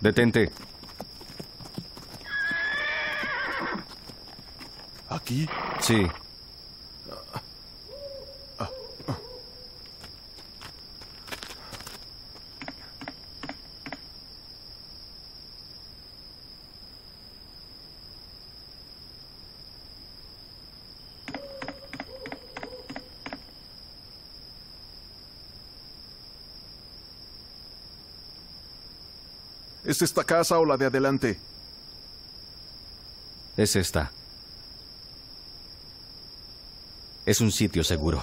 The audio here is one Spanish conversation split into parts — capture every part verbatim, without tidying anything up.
Detente. ¿Aquí? Sí. ¿Es esta casa o la de adelante? Es esta. Es un sitio seguro.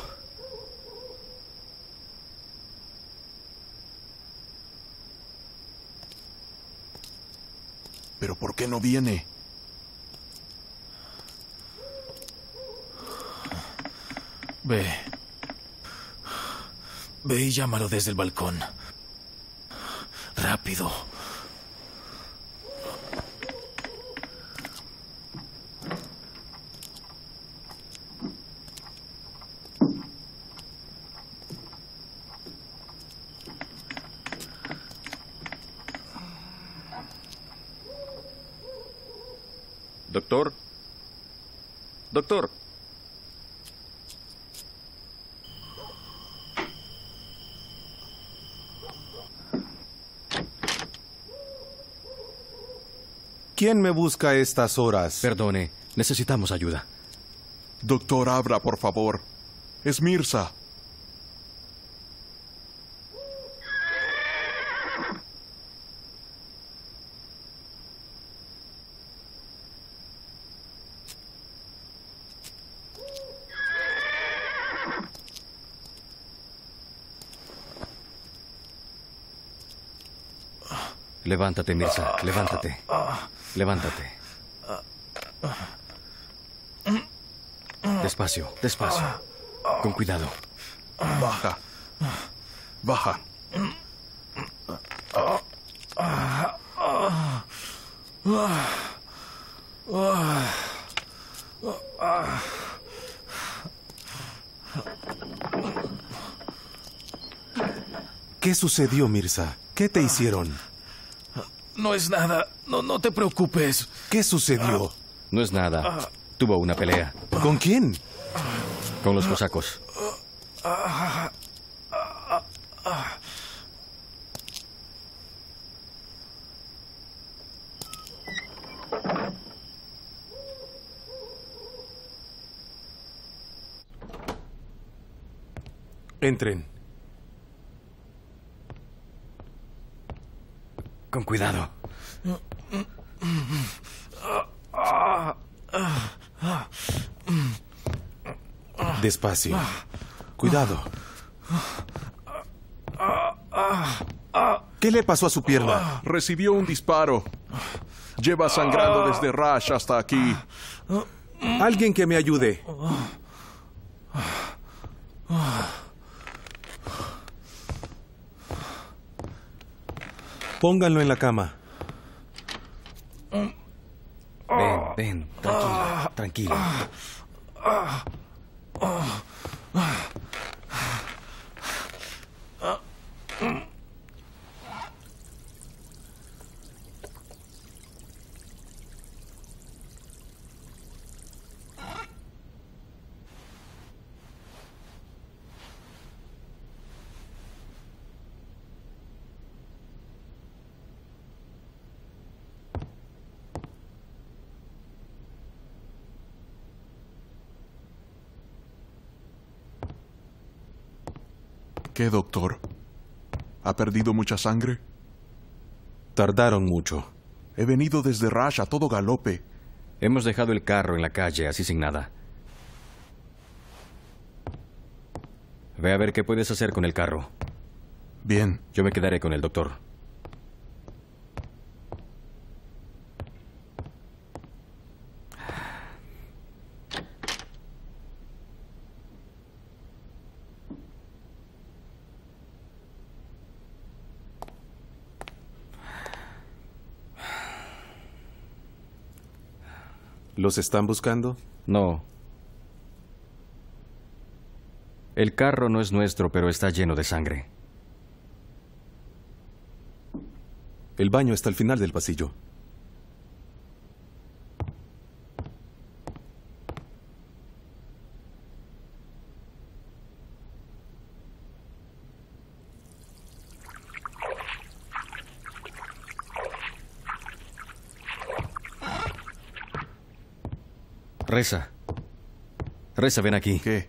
¿Pero por qué no viene? Ve. Ve y llámalo desde el balcón. Rápido. Doctor. Doctor. ¿Quién me busca a estas horas? Perdone, necesitamos ayuda. Doctor, abra, por favor. Es Mirza. Levántate, Mirza, levántate. Levántate. Despacio, despacio. Con cuidado. Baja. Baja. ¿Qué sucedió, Mirza? ¿Qué te hicieron? No es nada. No, no te preocupes. ¿Qué sucedió? No es nada. Tuvo una pelea. ¿Con quién? Con los cosacos. Entren. Con cuidado. Despacio. Cuidado. ¿Qué le pasó a su pierna? Recibió un disparo. Lleva sangrando desde Rash hasta aquí. Alguien que me ayude. Pónganlo en la cama. Ven, ven, tranquilo, tranquilo. ¿Qué, doctor? ¿Ha perdido mucha sangre? Tardaron mucho. He venido desde Rash a todo galope. Hemos dejado el carro en la calle, así sin nada. Ve a ver qué puedes hacer con el carro. Bien. Yo me quedaré con el doctor. ¿Los están buscando? No. El carro no es nuestro, pero está lleno de sangre. El baño está al final del pasillo. Reza. Reza, ven aquí. ¿Qué?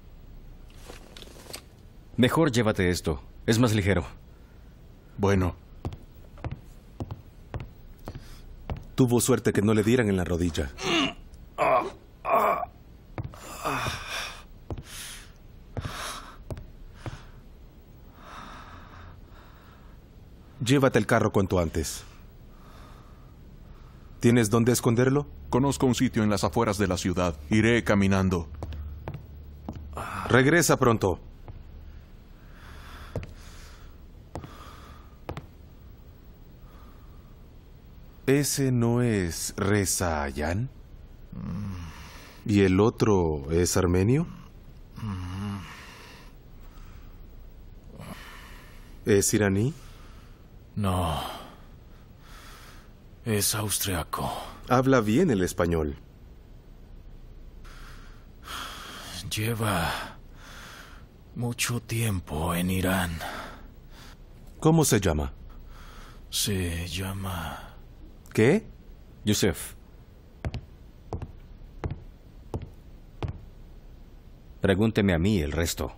Mejor llévate esto. Es más ligero. Bueno. Tuvo suerte que no le dieran en la rodilla. Llévate el carro cuanto antes. ¿Tienes dónde esconderlo? Conozco un sitio en las afueras de la ciudad. Iré caminando. Regresa pronto. ¿Ese no es Reza Ayan? ¿Y el otro es armenio? ¿Es iraní? No. Es austriaco. Habla bien el español. Lleva mucho tiempo en Irán. ¿Cómo se llama? Se llama... ¿Qué? Yusef. Pregúnteme a mí el resto.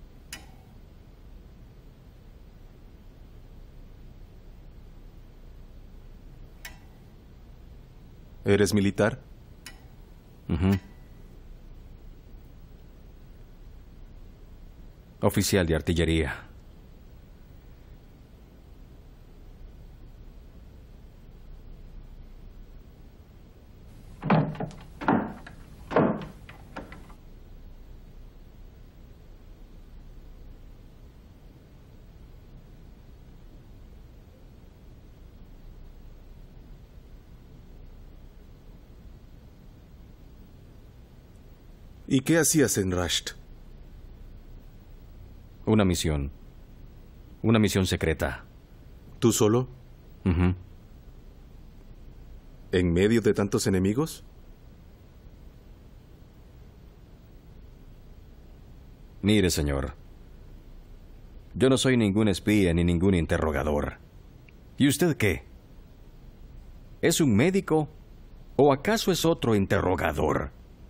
¿Eres militar? Ujú. Oficial de artillería. ¿Y qué hacías en Rasht? Una misión. Una misión secreta. ¿Tú solo? Ujú. ¿En medio de tantos enemigos? Mire, señor. Yo no soy ningún espía ni ningún interrogador. ¿Y usted qué? ¿Es un médico? ¿O acaso es otro interrogador?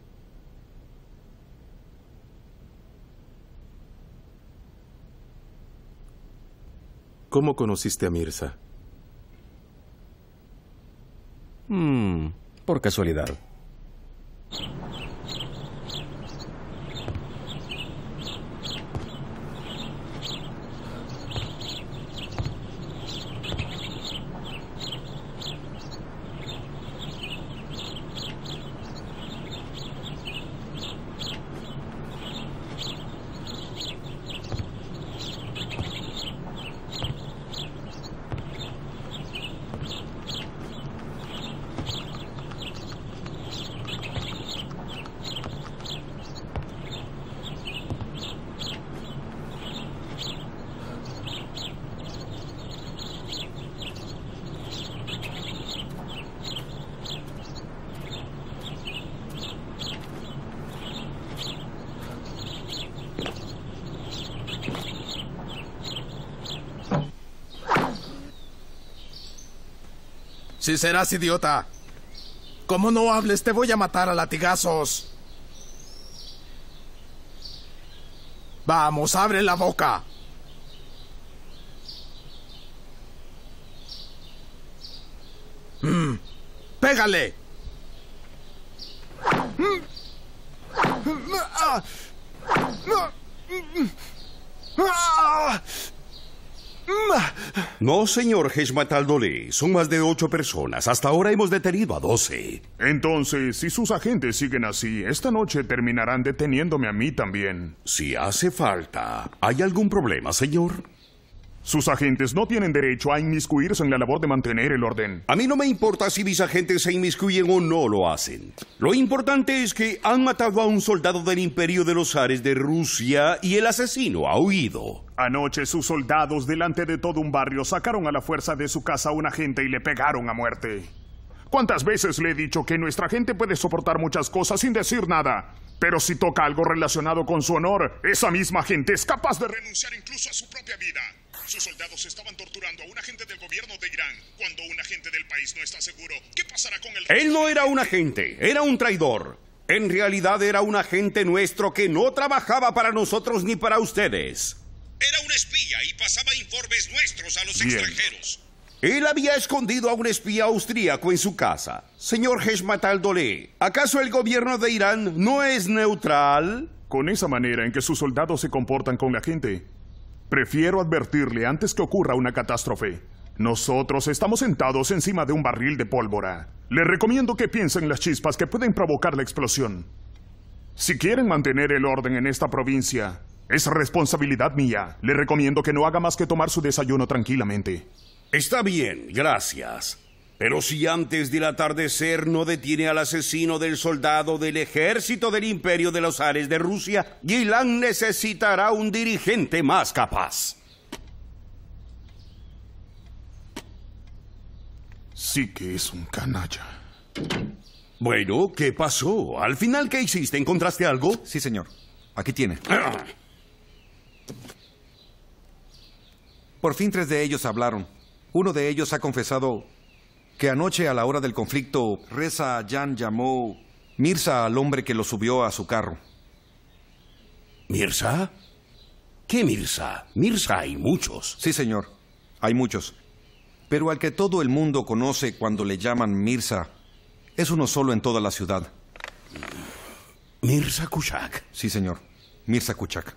¿Cómo conociste a Mirza? Hmm, por casualidad. Si serás idiota. Como no hables, te voy a matar a latigazos. Vamos, abre la boca. Mm, ¡pégale! No, señor Heshmat al-Dole. Son más de ocho personas. Hasta ahora hemos detenido a doce. Entonces, si sus agentes siguen así, esta noche terminarán deteniéndome a mí también. Si hace falta. ¿Hay algún problema, señor? Sus agentes no tienen derecho a inmiscuirse en la labor de mantener el orden. A mí no me importa si mis agentes se inmiscuyen o no lo hacen. Lo importante es que han matado a un soldado del Imperio de los Zares de Rusia y el asesino ha huido. Anoche sus soldados delante de todo un barrio sacaron a la fuerza de su casa a un agente y le pegaron a muerte. ¿Cuántas veces le he dicho que nuestra gente puede soportar muchas cosas sin decir nada? Pero si toca algo relacionado con su honor, esa misma gente es capaz de renunciar incluso a su propia vida. Sus soldados estaban torturando a un agente del gobierno de Irán. Cuando un agente del país no está seguro, ¿qué pasará con el... Él no era un agente, era un traidor. En realidad era un agente nuestro que no trabajaba para nosotros ni para ustedes. Era un espía y pasaba informes nuestros a los Bien. extranjeros. Él había escondido a un espía austríaco en su casa. Señor Heshmat al-Doleh, ¿acaso el gobierno de Irán no es neutral? Con esa manera en que sus soldados se comportan con la gente, prefiero advertirle antes que ocurra una catástrofe. Nosotros estamos sentados encima de un barril de pólvora. Le recomiendo que piensen en las chispas que pueden provocar la explosión. Si quieren mantener el orden en esta provincia, es responsabilidad mía. Le recomiendo que no haga más que tomar su desayuno tranquilamente. Está bien, gracias. Pero si antes del atardecer no detiene al asesino del soldado del ejército del Imperio de los Zares de Rusia, Gilan necesitará un dirigente más capaz. Sí que es un canalla. Bueno, ¿qué pasó? Al final, ¿qué hiciste? ¿Encontraste algo? Sí, señor. Aquí tiene. Por fin tres de ellos hablaron. Uno de ellos ha confesado que anoche a la hora del conflicto, Reza Jan llamó Mirza al hombre que lo subió a su carro. ¿Mirza? ¿Qué Mirza? Mirza hay muchos. Sí, señor. Hay muchos. Pero al que todo el mundo conoce cuando le llaman Mirza, es uno solo en toda la ciudad. Mirza Kuchak. Sí, señor. Mirza Kuchak.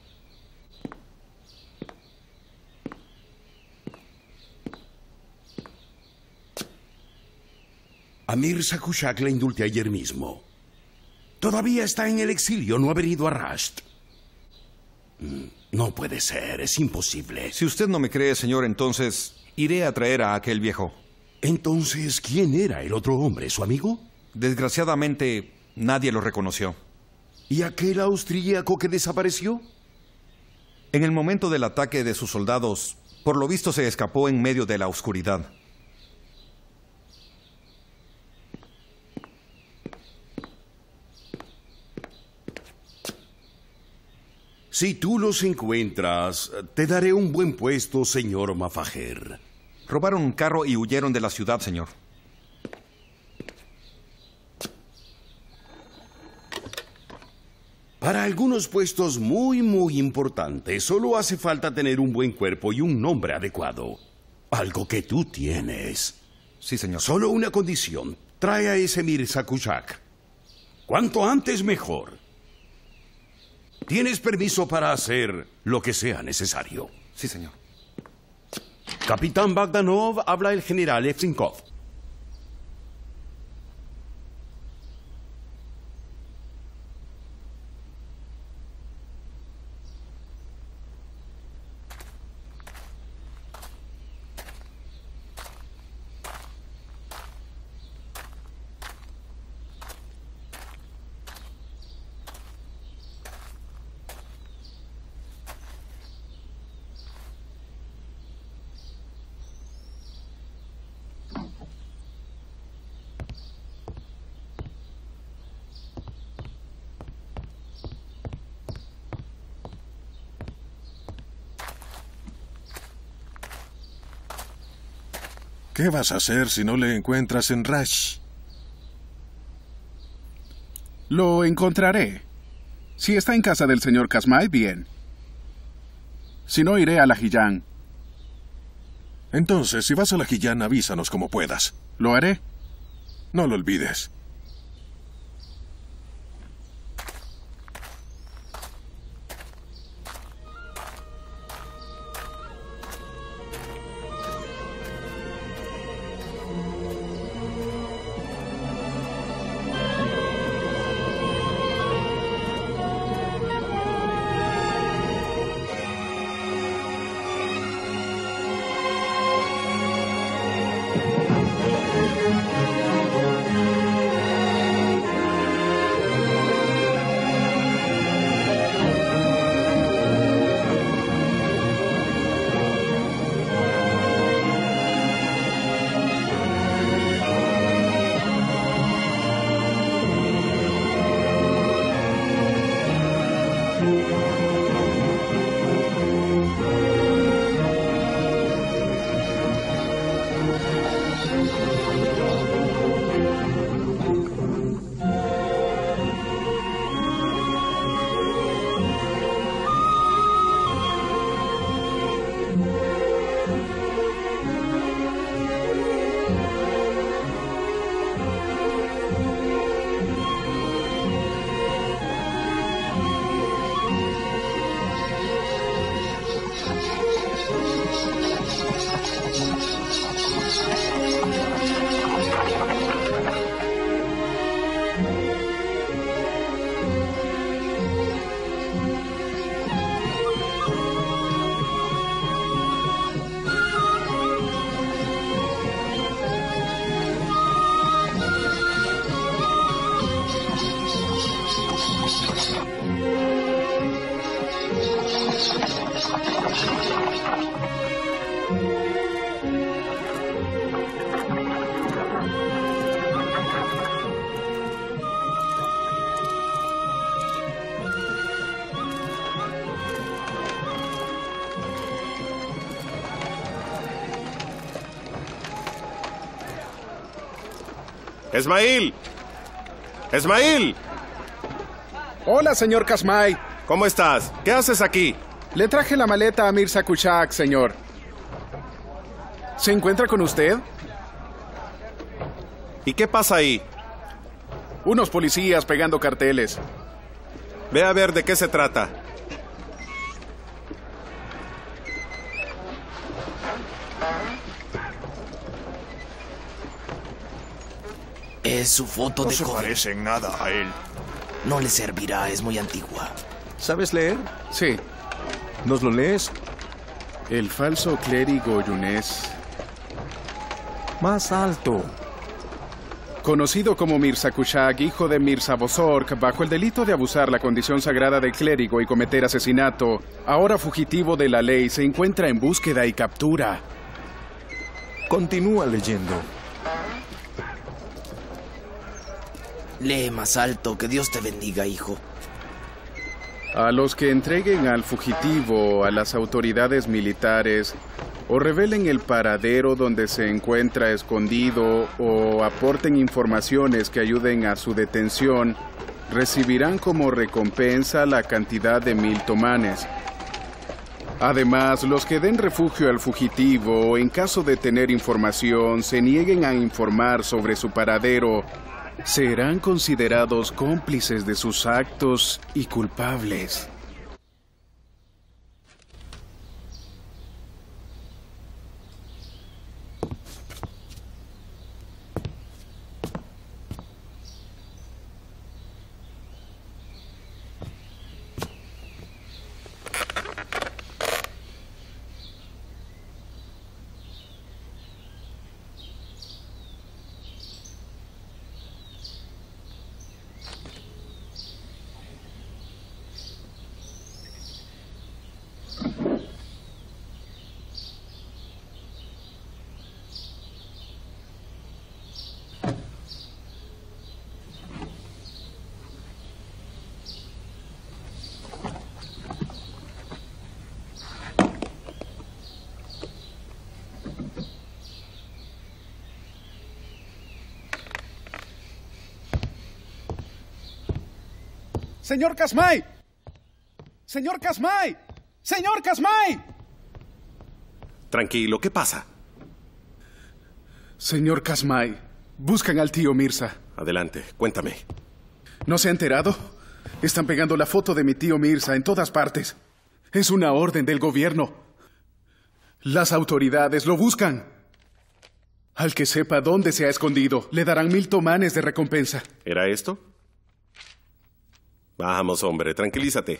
A Mirza Kuchak le indulté ayer mismo. Todavía está en el exilio, no ha venido a Rasht. No puede ser, es imposible. Si usted no me cree, señor, entonces iré a traer a aquel viejo. Entonces, ¿quién era el otro hombre, su amigo? Desgraciadamente, nadie lo reconoció. ¿Y aquel austríaco que desapareció? En el momento del ataque de sus soldados, por lo visto se escapó en medio de la oscuridad. Si tú los encuentras, te daré un buen puesto, señor Mafajer. Robaron un carro y huyeron de la ciudad, señor. Para algunos puestos muy, muy importantes, solo hace falta tener un buen cuerpo y un nombre adecuado. Algo que tú tienes. Sí, señor. Solo una condición. Trae a ese Mirza Kuchak. Cuanto antes, mejor. Tienes permiso para hacer lo que sea necesario. Sí, señor. Capitán Bagdanov, habla el general Evzinkov. ¿Qué vas a hacer si no le encuentras en Rasht? Lo encontraré. Si está en casa del señor Kazmai, bien. Si no, iré a la Hiyán. Entonces, si vas a la Hiyán, avísanos como puedas. Lo haré. No lo olvides. ¡Esmail! ¡Esmail! Hola, señor Kasmai. ¿Cómo estás? ¿Qué haces aquí? Le traje la maleta a Mirza Kuchak, señor. ¿Se encuentra con usted? ¿Y qué pasa ahí? Unos policías pegando carteles. Ve a ver de qué se trata. Es su foto no de se joven. parece en nada a él. No le servirá, es muy antigua. ¿Sabes leer? Sí. ¿Nos lo lees? El falso clérigo yunés. Más alto. Conocido como Mirza Kuchak, hijo de Mirza Bozorg, bajo el delito de abusar la condición sagrada del clérigo y cometer asesinato, ahora fugitivo de la ley, se encuentra en búsqueda y captura. Continúa leyendo. Lee más alto, que Dios te bendiga, hijo. A los que entreguen al fugitivo a las autoridades militares o revelen el paradero donde se encuentra escondido o aporten informaciones que ayuden a su detención, recibirán como recompensa la cantidad de mil tomanes. Además, los que den refugio al fugitivo o en caso de tener información se nieguen a informar sobre su paradero, serán considerados cómplices de sus actos y culpables. ¡Señor Kasmai! ¡Señor Kasmai! ¡Señor Kasmai! Tranquilo, ¿qué pasa? Señor Kasmai, buscan al tío Mirza. Adelante, cuéntame. ¿No se ha enterado? Están pegando la foto de mi tío Mirza en todas partes. Es una orden del gobierno. Las autoridades lo buscan. Al que sepa dónde se ha escondido, le darán mil tomanes de recompensa. ¿Era esto? Vamos, hombre, tranquilízate.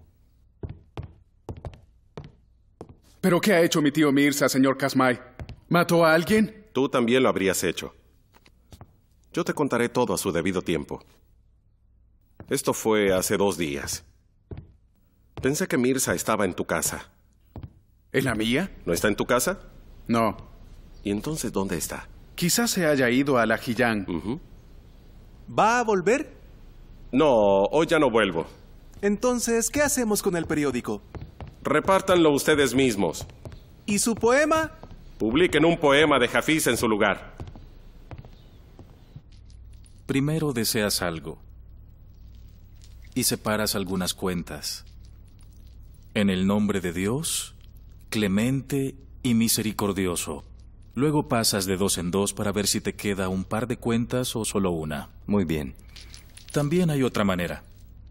¿Pero qué ha hecho mi tío Mirza, señor Kasmai? ¿Mató a alguien? Tú también lo habrías hecho. Yo te contaré todo a su debido tiempo. Esto fue hace dos días. Pensé que Mirza estaba en tu casa. ¿En la mía? ¿No está en tu casa? No. ¿Y entonces dónde está? Quizás se haya ido a la Jiyang. Uh-huh. ¿Va a volver? No, hoy ya no vuelvo. Entonces, ¿qué hacemos con el periódico? Repártanlo ustedes mismos. ¿Y su poema? Publiquen un poema de Hafiz en su lugar. Primero deseas algo y separas algunas cuentas. En el nombre de Dios, clemente y misericordioso. Luego pasas de dos en dos para ver si te queda un par de cuentas o solo una. Muy bien. También hay otra manera.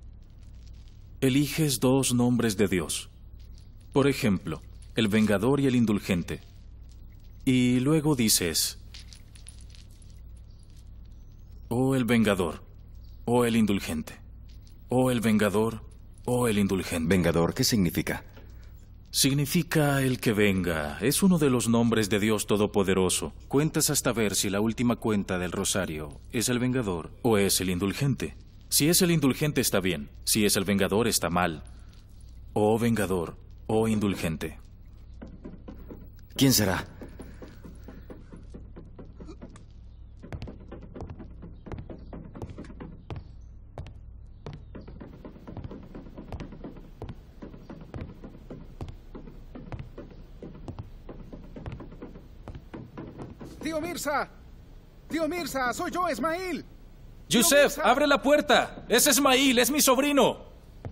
Eliges dos nombres de Dios. Por ejemplo, el vengador y el indulgente. Y luego dices, o el vengador, o el indulgente, o el vengador, o el indulgente. ¿Vengador qué significa? Significa el que venga. Es uno de los nombres de Dios Todopoderoso. Cuentas hasta ver si la última cuenta del rosario es el vengador o es el indulgente. Si es el indulgente está bien. Si es el vengador está mal. O vengador, o indulgente. ¿Quién será? ¡Tío Mirza! ¡Tío Mirza! ¡Soy yo, Ismail! Yusef, abre la puerta. Es Ismail, es mi sobrino.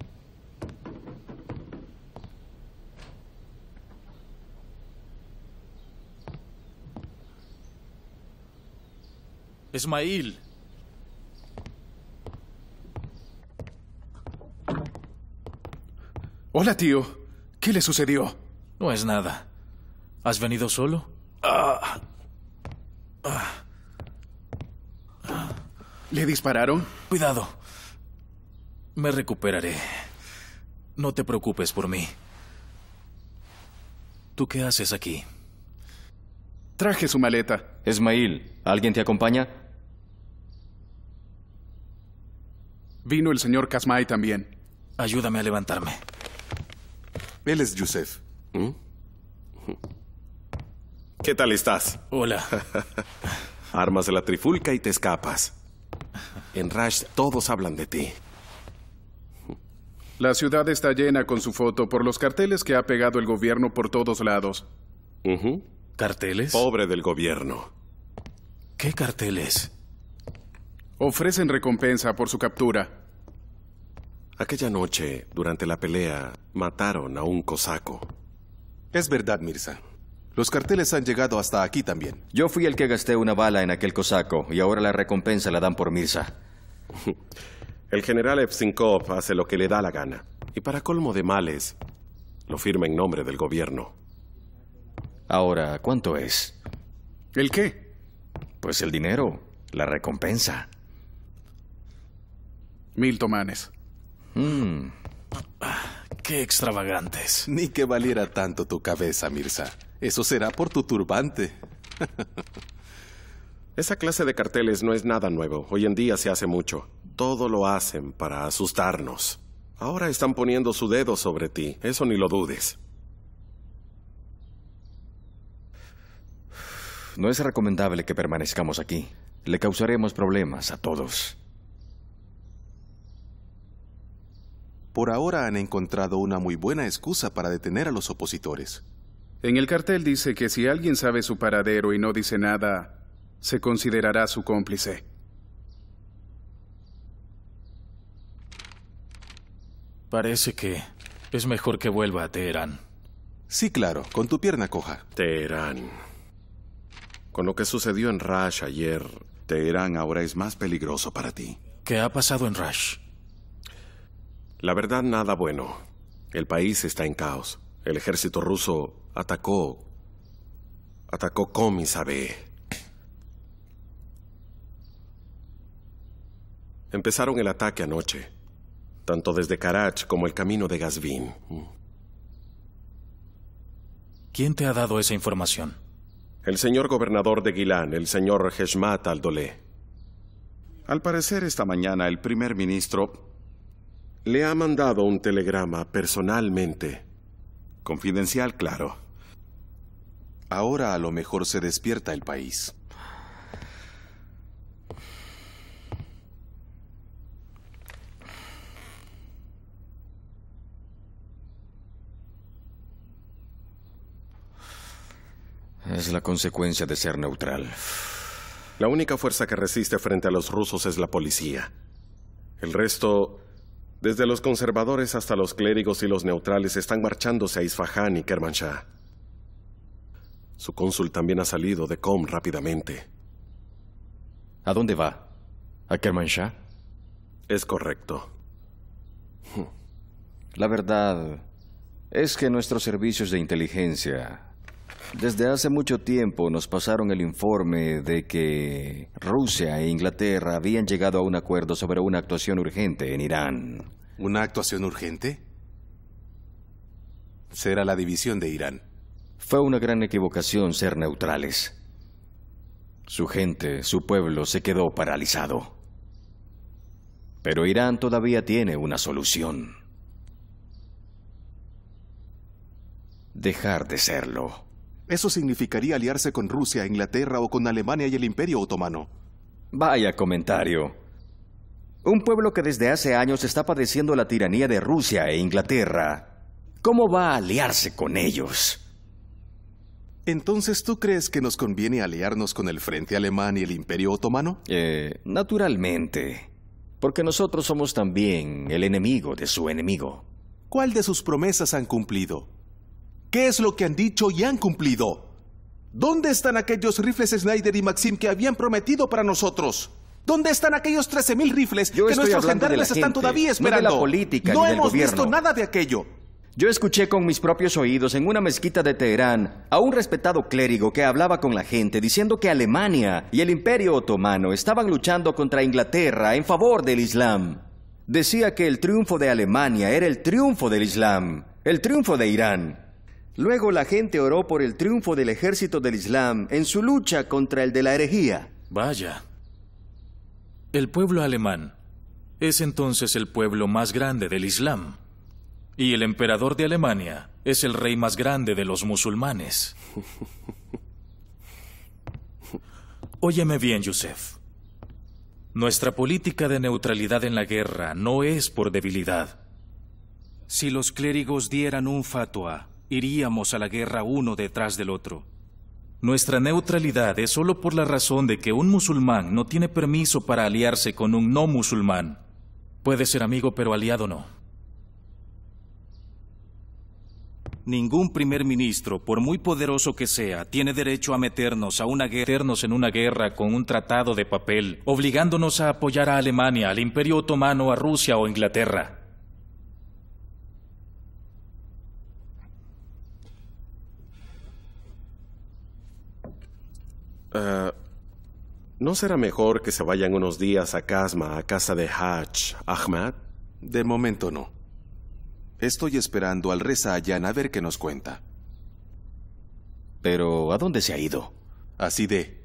Ismail. Hola, tío. ¿Qué le sucedió? No es nada. ¿Has venido solo? Ah. Ah. ¿Le dispararon? Cuidado. Me recuperaré. No te preocupes por mí. ¿Tú qué haces aquí? Traje su maleta. Ismail, ¿alguien te acompaña? Vino el señor Kasmai también. Ayúdame a levantarme. Él es Yusef. ¿Mm? ¿Qué tal estás? Hola. Armas la trifulca y te escapas. En Rash todos hablan de ti. La ciudad está llena con su foto por los carteles que ha pegado el gobierno por todos lados. Uh-huh. ¿Carteles? Pobre del gobierno. ¿Qué carteles? Ofrecen recompensa por su captura. Aquella noche, durante la pelea, mataron a un cosaco. Es verdad, Mirza. Los carteles han llegado hasta aquí también. Yo fui el que gasté una bala en aquel cosaco y ahora la recompensa la dan por Mirza. El general Evsinkov hace lo que le da la gana. Y para colmo de males, lo firma en nombre del gobierno. Ahora, ¿cuánto es? ¿El qué? Pues el dinero, la recompensa. Mil tomanes. Mm. Qué extravagantes. Ni que valiera tanto tu cabeza, Mirza. Eso será por tu turbante. Esa clase de carteles no es nada nuevo. Hoy en día se hace mucho. Todo lo hacen para asustarnos. Ahora están poniendo su dedo sobre ti. Eso ni lo dudes. No es recomendable que permanezcamos aquí. Le causaremos problemas a todos. Por ahora han encontrado una muy buena excusa para detener a los opositores. En el cartel dice que si alguien sabe su paradero y no dice nada, se considerará su cómplice. Parece que es mejor que vuelva a Teherán. Sí, claro, con tu pierna coja. Teherán. Con lo que sucedió en Rash ayer, Teherán ahora es más peligroso para ti. ¿Qué ha pasado en Rash? La verdad, nada bueno. El país está en caos. El ejército ruso atacó... atacó Comisabe. Empezaron el ataque anoche. Tanto desde Karach como el camino de Gazvin. ¿Quién te ha dado esa información? El señor gobernador de Gilán, el señor Heshmat al-Doleh. Al parecer, esta mañana el primer ministro le ha mandado un telegrama personalmente. Confidencial, claro. Ahora a lo mejor se despierta el país. Es la consecuencia de ser neutral. La única fuerza que resiste frente a los rusos es la policía. El resto, desde los conservadores hasta los clérigos y los neutrales, están marchándose a Isfahán y Kermanshah. Su cónsul también ha salido de Qom rápidamente. ¿A dónde va? ¿A Kermanshah? Es correcto. La verdad es que nuestros servicios de inteligencia desde hace mucho tiempo nos pasaron el informe de que Rusia e Inglaterra habían llegado a un acuerdo sobre una actuación urgente en Irán. ¿Una actuación urgente? Será la división de Irán. Fue una gran equivocación ser neutrales. Su gente, su pueblo, se quedó paralizado. Pero Irán todavía tiene una solución. Dejar de serlo. Eso significaría aliarse con Rusia, Inglaterra o con Alemania y el Imperio Otomano. Vaya comentario. Un pueblo que desde hace años está padeciendo la tiranía de Rusia e Inglaterra, ¿cómo va a aliarse con ellos? Entonces, ¿tú crees que nos conviene aliarnos con el Frente Alemán y el Imperio Otomano? Eh, naturalmente. Porque nosotros somos también el enemigo de su enemigo. ¿Cuál de sus promesas han cumplido? ¿Qué es lo que han dicho y han cumplido? ¿Dónde están aquellos rifles Snyder y Maxim que habían prometido para nosotros? ¿Dónde están aquellos trece mil rifles Yo que estoy nuestros hablando de la gendarmes están gente, todavía no esperando? de la política no ni del hemos gobierno. visto nada de aquello. Yo escuché con mis propios oídos en una mezquita de Teherán a un respetado clérigo que hablaba con la gente diciendo que Alemania y el Imperio Otomano estaban luchando contra Inglaterra en favor del Islam. Decía que el triunfo de Alemania era el triunfo del Islam, el triunfo de Irán. Luego la gente oró por el triunfo del ejército del Islam en su lucha contra el de la herejía. Vaya. El pueblo alemán es entonces el pueblo más grande del Islam. Y el emperador de Alemania es el rey más grande de los musulmanes. Óyeme bien, Yusef. Nuestra política de neutralidad en la guerra no es por debilidad. Si los clérigos dieran un fatwa, iríamos a la guerra uno detrás del otro. Nuestra neutralidad es solo por la razón de que un musulmán no tiene permiso para aliarse con un no musulmán. Puede ser amigo, pero aliado no. Ningún primer ministro, por muy poderoso que sea, tiene derecho a meternos a una guerra, meternos en una guerra con un tratado de papel, obligándonos a apoyar a Alemania, al Imperio Otomano, a Rusia o Inglaterra. Uh, ¿No será mejor que se vayan unos días a Casma, a casa de Haj Ahmad? De momento no. Estoy esperando al Reza Ayan a ver qué nos cuenta. Pero, ¿a dónde se ha ido? Así de...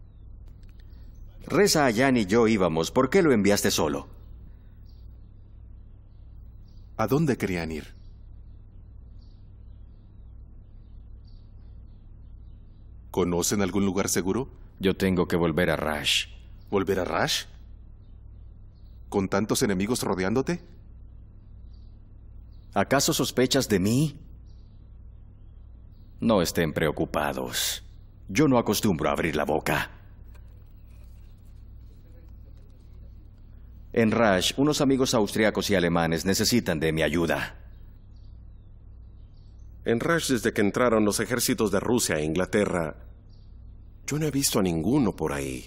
Reza Ayan y yo íbamos. ¿Por qué lo enviaste solo? ¿A dónde querían ir? ¿Conocen algún lugar seguro? Yo tengo que volver a Rash. ¿Volver a Rash? ¿Con tantos enemigos rodeándote? ¿Acaso sospechas de mí? No estén preocupados. Yo no acostumbro a abrir la boca. En Rash, unos amigos austriacos y alemanes necesitan de mi ayuda. En Rash, desde que entraron los ejércitos de Rusia e Inglaterra, yo no he visto a ninguno por ahí.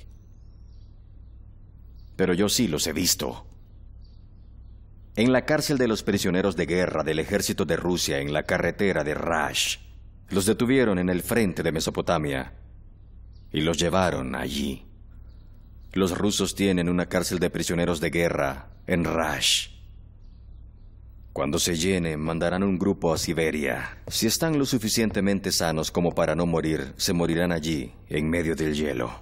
Pero yo sí los he visto. En la cárcel de los prisioneros de guerra del ejército de Rusia en la carretera de Rash. Los detuvieron en el frente de Mesopotamia y los llevaron allí. Los rusos tienen una cárcel de prisioneros de guerra en Rash. Cuando se llene, mandarán un grupo a Siberia. Si están lo suficientemente sanos como para no morir, se morirán allí, en medio del hielo.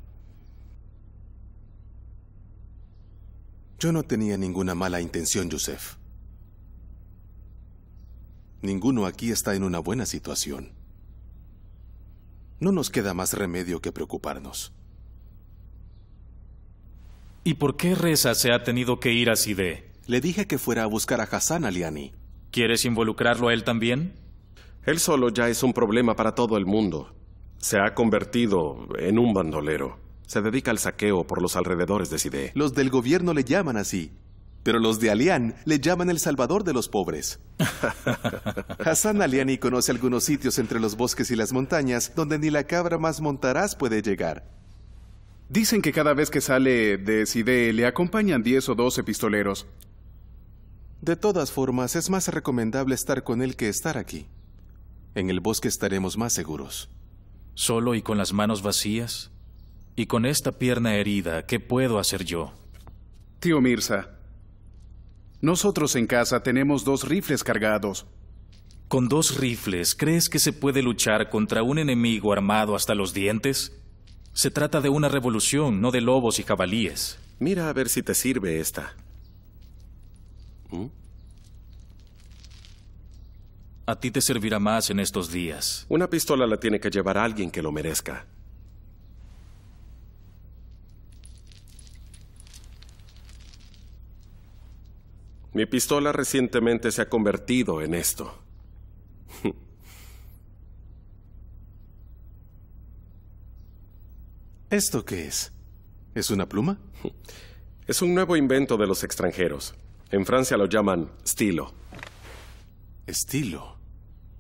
Yo no tenía ninguna mala intención, Yusef. Ninguno aquí está en una buena situación. No nos queda más remedio que preocuparnos. ¿Y por qué Reza se ha tenido que ir a Sidé? Le dije que fuera a buscar a Hassan Aliani. ¿Quieres involucrarlo a él también? Él solo ya es un problema para todo el mundo. se ha convertido en un bandolero. Se dedica al saqueo por los alrededores de Sidé. Los del gobierno le llaman así, pero los de Alián le llaman el salvador de los pobres. Hassan Aliani conoce algunos sitios entre los bosques y las montañas donde ni la cabra más montaraz puede llegar. Dicen que cada vez que sale de Sidé le acompañan diez o doce pistoleros. De todas formas, es más recomendable estar con él que estar aquí. En el bosque estaremos más seguros. ¿Solo y con las manos vacías? Y con esta pierna herida, ¿qué puedo hacer yo? Tío Mirza, nosotros en casa tenemos dos rifles cargados. ¿Con dos rifles crees que se puede luchar contra un enemigo armado hasta los dientes? Se trata de una revolución, no de lobos y jabalíes. Mira a ver si te sirve esta. ¿Mm? A ti te servirá más en estos días. Una pistola la tiene que llevar alguien que lo merezca. Mi pistola recientemente se ha convertido en esto. ¿Esto qué es? ¿Es una pluma? Es un nuevo invento de los extranjeros. En Francia lo llaman stilo. Estilo.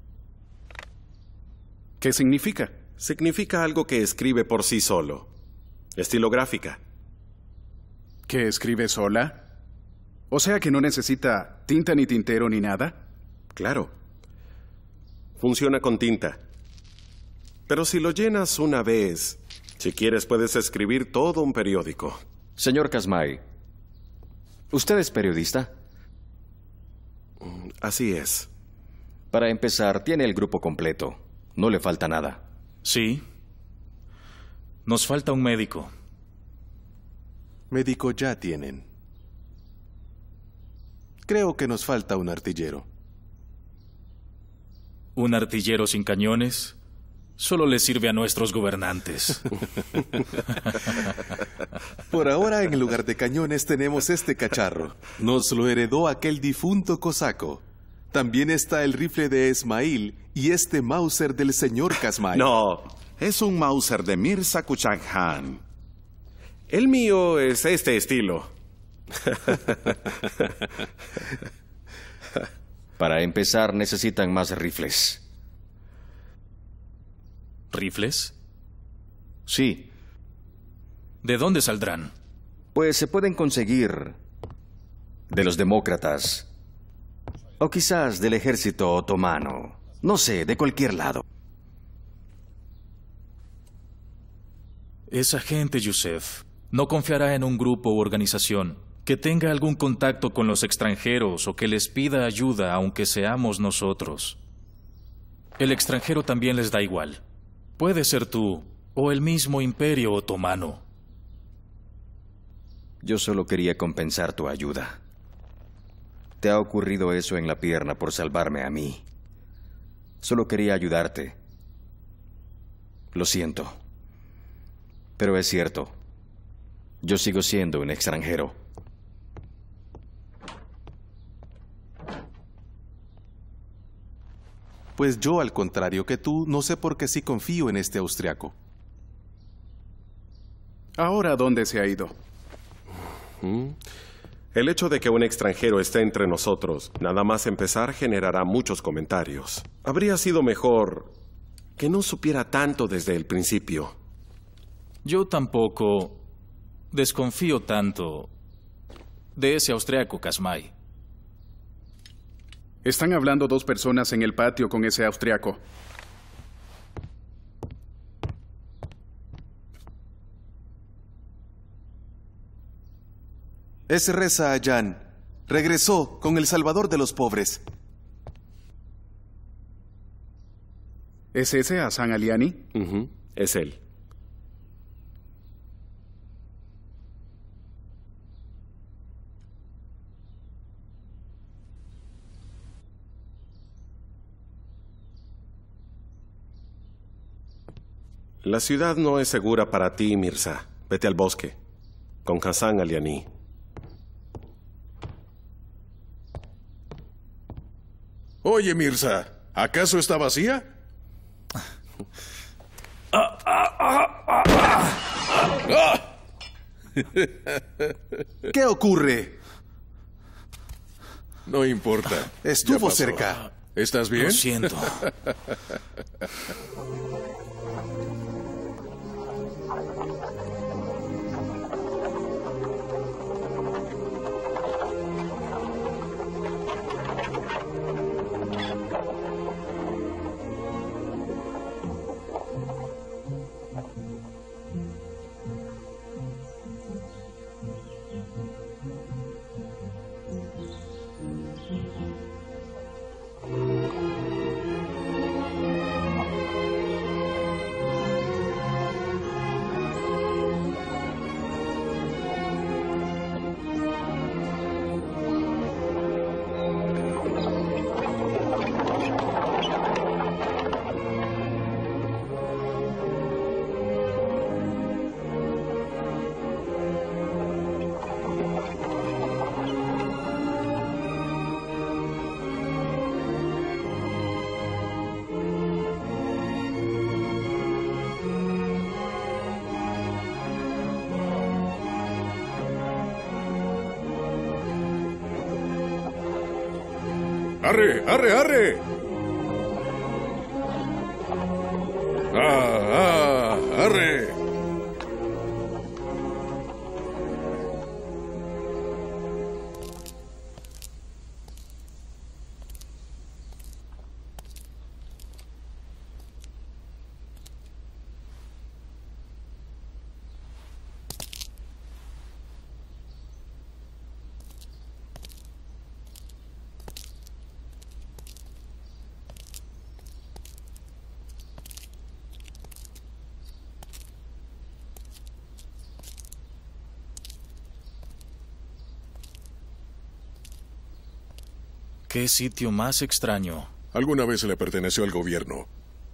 ¿Qué significa? Significa algo que escribe por sí solo. Estilográfica. ¿Que escribe sola? O sea que no necesita tinta ni tintero ni nada. Claro. Funciona con tinta. Pero si lo llenas una vez, si quieres puedes escribir todo un periódico. Señor Kasmai, ¿usted es periodista? Así es. Para empezar, tiene el grupo completo. No le falta nada. Sí. Nos falta un médico. Médico ya tienen. Creo que nos falta un artillero. ¿Un artillero sin cañones? Solo le sirve a nuestros gobernantes. Por ahora, en lugar de cañones, tenemos este cacharro. Nos lo heredó aquel difunto cosaco. También está el rifle de Esmail y este Mauser del señor Kasmai. No, es un Mauser de Mirza Kuchak Khan. El mío es este estilo. Para empezar, necesitan más rifles. ¿Rifles? Sí. ¿De dónde saldrán? Pues se pueden conseguir de los demócratas. O quizás del ejército otomano. No sé, de cualquier lado. Esa gente, Yusef, no confiará en un grupo u organización que tenga algún contacto con los extranjeros o que les pida ayuda aunque seamos nosotros. El extranjero también les da igual. Puede ser tú o el mismo Imperio Otomano. Yo solo quería compensar tu ayuda. Te ha ocurrido eso en la pierna por salvarme a mí. Solo quería ayudarte. Lo siento. Pero es cierto. Yo sigo siendo un extranjero. Pues yo, al contrario que tú, no sé por qué sí confío en este austriaco. ¿Ahora dónde se ha ido? ¿Mm? El hecho de que un extranjero esté entre nosotros, nada más empezar, generará muchos comentarios. Habría sido mejor que no supiera tanto desde el principio. Yo tampoco desconfío tanto de ese austriaco, Kasmai. Están hablando dos personas en el patio con ese austriaco. Es Reza Ayan. Regresó con el salvador de los pobres. ¿Es ese Hassan Aliani? Uh-huh. Es él. La ciudad no es segura para ti, Mirza. Vete al bosque, con Hassan Aliani. Oye, Mirza, ¿acaso está vacía? ¿Qué ocurre? No importa. Estuvo cerca. ¿Estás bien? Lo siento. ¡Arre, arre, arre! ¡Ah, ah, arre! ¿Qué sitio más extraño? Alguna vez le perteneció al gobierno.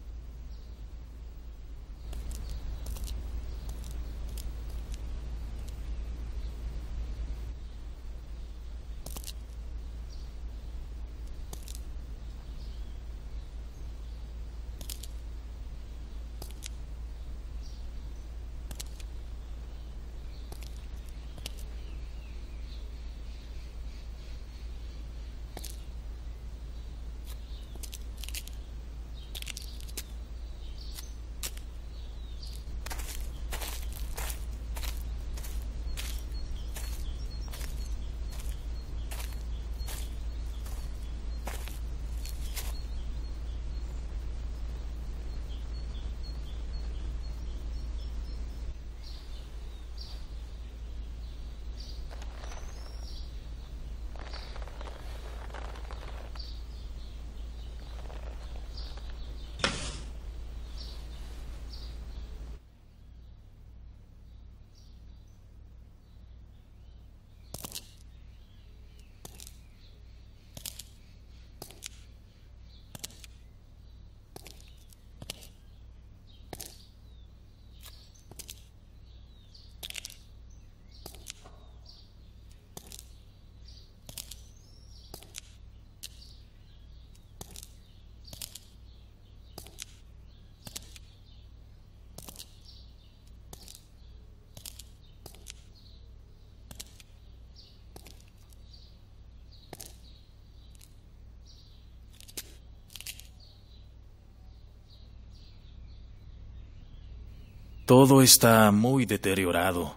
Todo está muy deteriorado.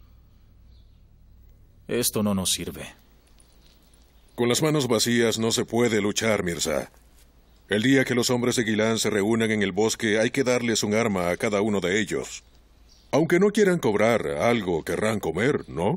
Esto no nos sirve. Con las manos vacías no se puede luchar, Mirza. El día que los hombres de Gilan se reúnan en el bosque, hay que darles un arma a cada uno de ellos. Aunque no quieran cobrar, algo querrán comer, ¿no?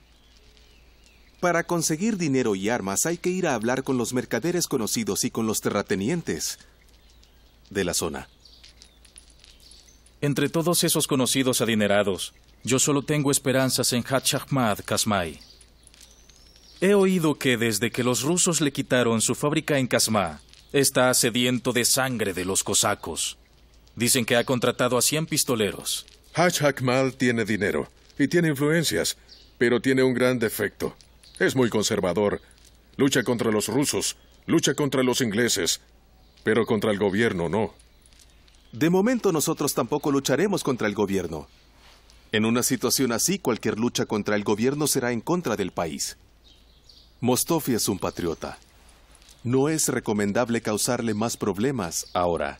Para conseguir dinero y armas hay que ir a hablar con los mercaderes conocidos y con los terratenientes de la zona. Entre todos esos conocidos adinerados, yo solo tengo esperanzas en Haj Ahmad Kasmai. He oído que desde que los rusos le quitaron su fábrica en Kasma, está sediento de sangre de los cosacos. Dicen que ha contratado a cien pistoleros. Haj Ahmad tiene dinero y tiene influencias, pero tiene un gran defecto. Es muy conservador. Lucha contra los rusos, lucha contra los ingleses, pero contra el gobierno no. De momento nosotros tampoco lucharemos contra el gobierno. En una situación así, cualquier lucha contra el gobierno será en contra del país. Mostofi es un patriota. No es recomendable causarle más problemas ahora.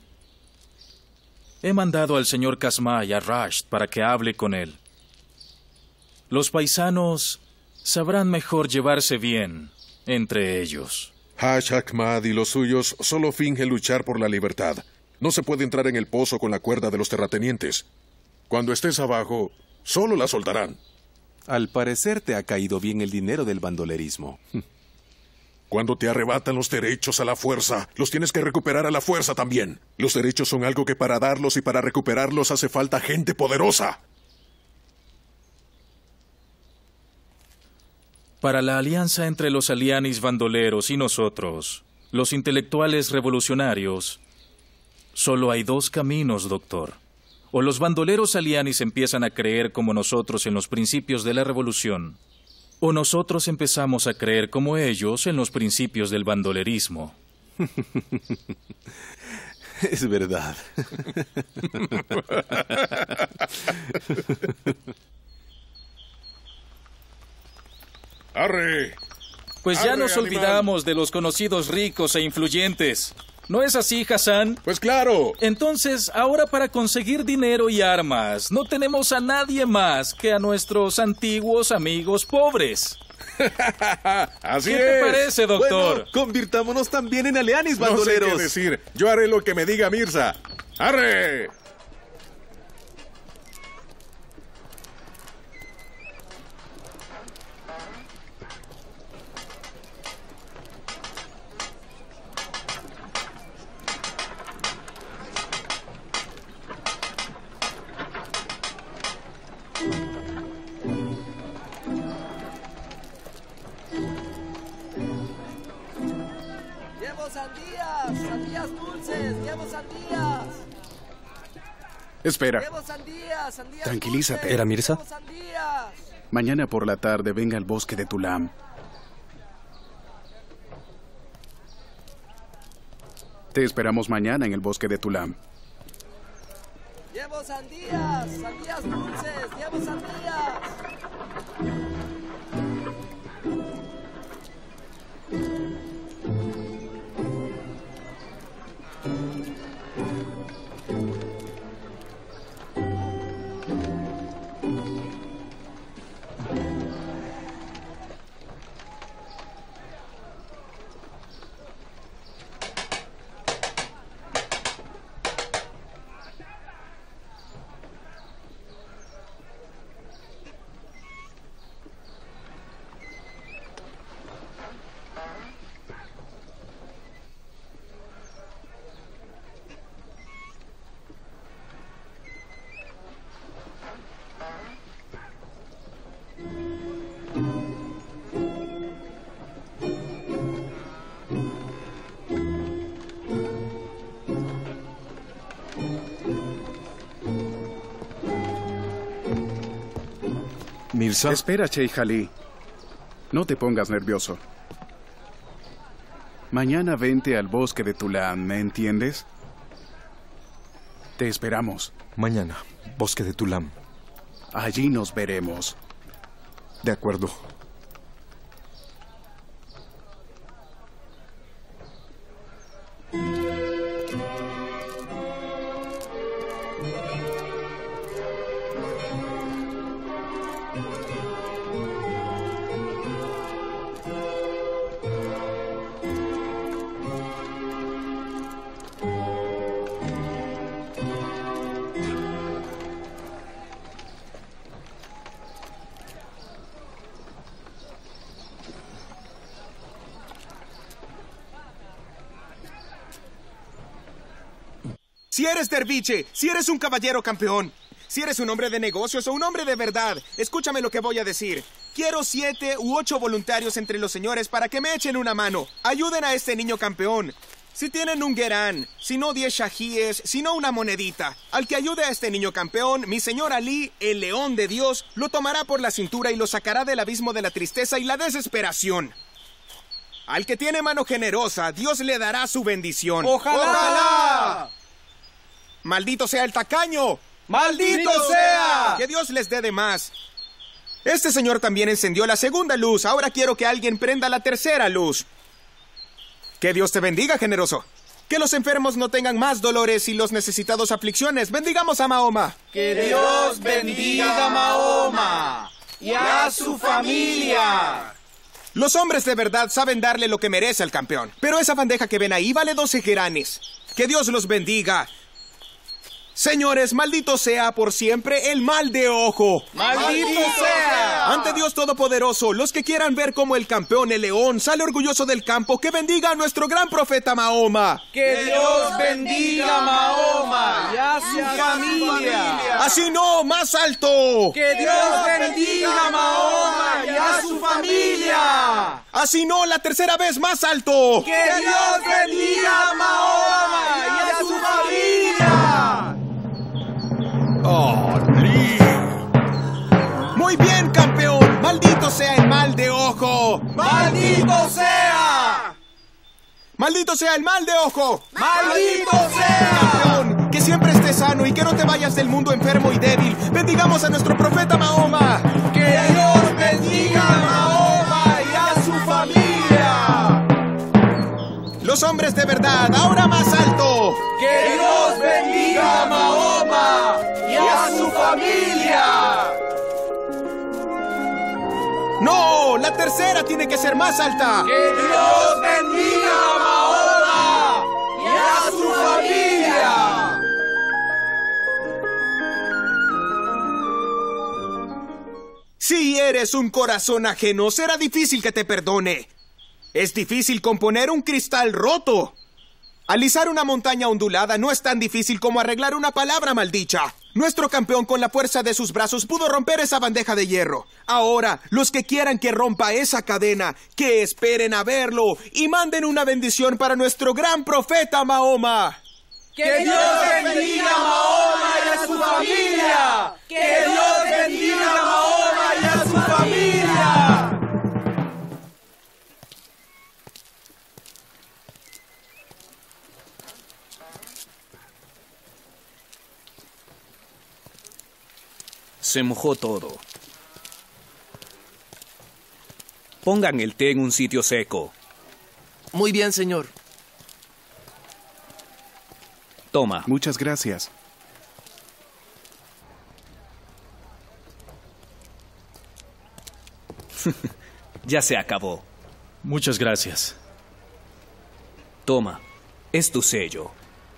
He mandado al señor Kasma y a Rasht para que hable con él. Los paisanos sabrán mejor llevarse bien entre ellos. Haj Ahmad y los suyos solo fingen luchar por la libertad. No se puede entrar en el pozo con la cuerda de los terratenientes. Cuando estés abajo, solo la soltarán. Al parecer te ha caído bien el dinero del bandolerismo. Cuando te arrebatan los derechos a la fuerza, los tienes que recuperar a la fuerza también. Los derechos son algo que para darlos y para recuperarlos hace falta gente poderosa. Para la alianza entre los alianis bandoleros y nosotros, los intelectuales revolucionarios, solo hay dos caminos, doctor. O los bandoleros alianis empiezan a creer como nosotros en los principios de la revolución, o nosotros empezamos a creer como ellos en los principios del bandolerismo. Es verdad. ¡Arre! Pues ya ¡Arre, nos animal! olvidamos de los conocidos ricos e influyentes. ¿No es así, Hassan? Pues claro. Entonces, ahora para conseguir dinero y armas, no tenemos a nadie más que a nuestros antiguos amigos pobres. Así ¿Qué es. te parece, doctor? Bueno, convirtámonos también en alianis No sé bandoleros. qué decir. Yo haré lo que me diga Mirza. ¡Arre! ¡Llevo sandías! ¡Sandías dulces! ¡Llevo sandías! Espera. ¡Llevo sandías! ¡Sandías Tranquilízate. dulces! ¿Era Mirza? ¡Llevo sandías! Mañana por la tarde venga al bosque de Tulam. Te esperamos mañana en el bosque de Tulam. ¡Llevo sandías! ¡Sandías dulces! ¡Llevo sandías! Mirza. Espera, Sheikh Ali. No te pongas nervioso. Mañana vente al bosque de Tulam, ¿me entiendes? Te esperamos. Mañana, bosque de Tulam. Allí nos veremos. De acuerdo. Si eres derviche, si eres un caballero campeón, si eres un hombre de negocios o un hombre de verdad, escúchame lo que voy a decir. Quiero siete u ocho voluntarios entre los señores para que me echen una mano. Ayuden a este niño campeón. Si tienen un gerán, si no diez shajíes, si no una monedita. Al que ayude a este niño campeón, mi señor Ali, el león de Dios, lo tomará por la cintura y lo sacará del abismo de la tristeza y la desesperación. Al que tiene mano generosa, Dios le dará su bendición. ¡Ojalá! ¡Ojalá! ¡Maldito sea el tacaño! ¡Maldito sea! ¡Que Dios les dé de más! Este señor también encendió la segunda luz. Ahora quiero que alguien prenda la tercera luz. Que Dios te bendiga, generoso. Que los enfermos no tengan más dolores y los necesitados aflicciones. Bendigamos a Mahoma. Que Dios bendiga a Mahoma y a su familia. Los hombres de verdad saben darle lo que merece al campeón. Pero esa bandeja que ven ahí vale doce geranes. Que Dios los bendiga. Señores, maldito sea por siempre el mal de ojo. ¡Maldito sea! Ante Dios Todopoderoso, los que quieran ver cómo el campeón, el león, sale orgulloso del campo, que bendiga a nuestro gran profeta Mahoma. Que Dios bendiga a Mahoma y a su familia. Así no, más alto. Que Dios bendiga a Mahoma y a su familia. Así no, la tercera vez más alto. Que Dios bendiga a Mahoma y a su familia. ¡Oh, Lee! Muy bien, campeón. Maldito sea el mal de ojo. ¡Maldito sea! ¡Maldito sea el mal de ojo! ¡Maldito sea! Campeón, que siempre estés sano y que no te vayas del mundo enfermo y débil. Bendigamos a nuestro profeta Mahoma. ¡Que Dios bendiga a Mahoma y a su familia! Los hombres de verdad, ahora más alto. ¡Que Dios bendiga a Mahoma y a su familia! ¡No! ¡La tercera tiene que ser más alta! ¡Que Dios bendiga a Mahoma y a su familia! Si eres un corazón ajeno, será difícil que te perdone. Es difícil componer un cristal roto. Alisar una montaña ondulada no es tan difícil como arreglar una palabra maldicha. Nuestro campeón, con la fuerza de sus brazos, pudo romper esa bandeja de hierro. Ahora, los que quieran que rompa esa cadena, que esperen a verlo y manden una bendición para nuestro gran profeta Mahoma. ¡Que Dios bendiga a Mahoma y a su familia! ¡Que Dios bendiga a Mahoma y a su familia! Se mojó todo. Pongan el té en un sitio seco. Muy bien, señor. Toma. Muchas gracias. Ya se acabó. Muchas gracias. Toma. Es tu sello.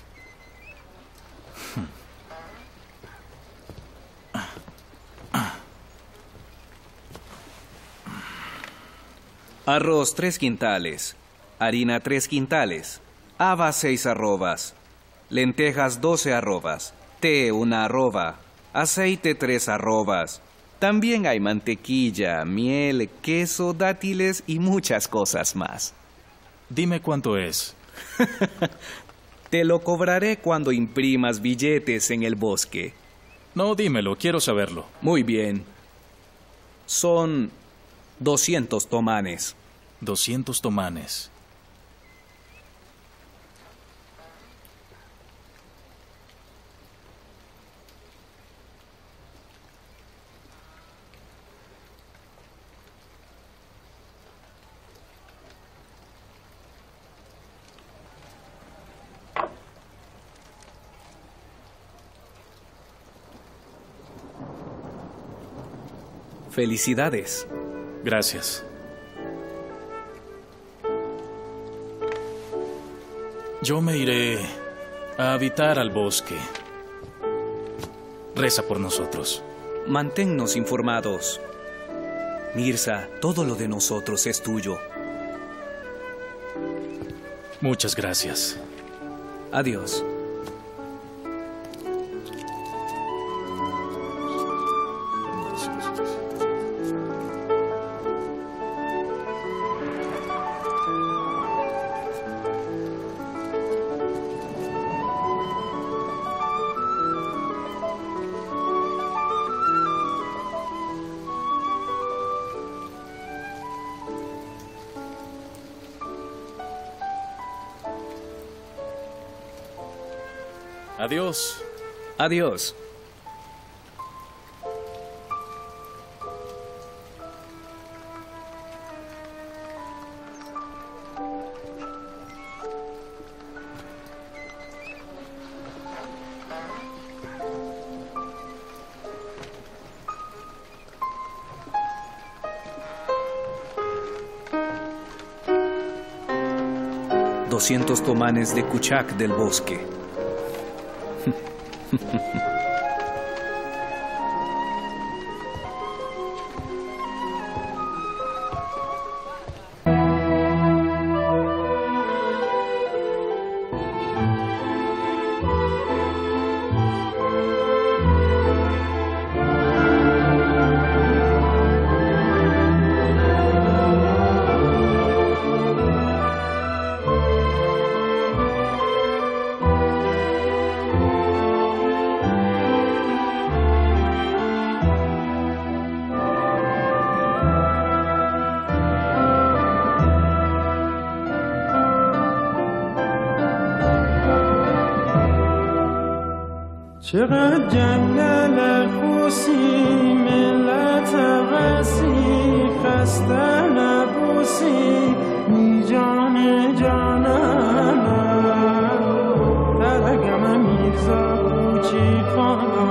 Arroz tres quintales, harina tres quintales, habas seis arrobas, lentejas doce arrobas, té una arroba, aceite tres arrobas. También hay mantequilla, miel, queso, dátiles y muchas cosas más. Dime cuánto es. Te lo cobraré cuando imprimas billetes en el bosque. No, dímelo, quiero saberlo. Muy bien. Son doscientos tomanes. Doscientos tomanes. Felicidades. Gracias. Yo me iré a habitar al bosque. Reza por nosotros. Manténnos informados. Mirza, todo lo de nosotros es tuyo. Muchas gracias. Adiós. Adiós. Adiós. Doscientos tomanes de Kuchak del bosque. چقدر جنگل خوشی ملت وسیع خسته نبوسی می جان جانم ترگم میرزا کوچی خانم